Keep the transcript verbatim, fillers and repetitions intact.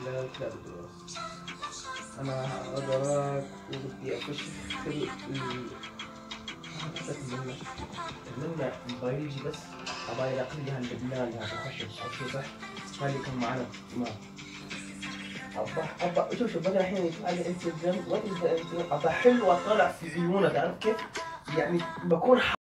لا لا بدرس. انا اقدرك وبدي اكشف ال المنة المنة البيولوجي بس ابغى يلاقيها اللبناني هذا الخشب او شو صح؟ هذا كان معنا ما ابا ابا شوف شوف بدل الحين يطلع لي انستغرام وات از ابا حلوه طالع في عيونه تعرف كيف؟ يعني بكون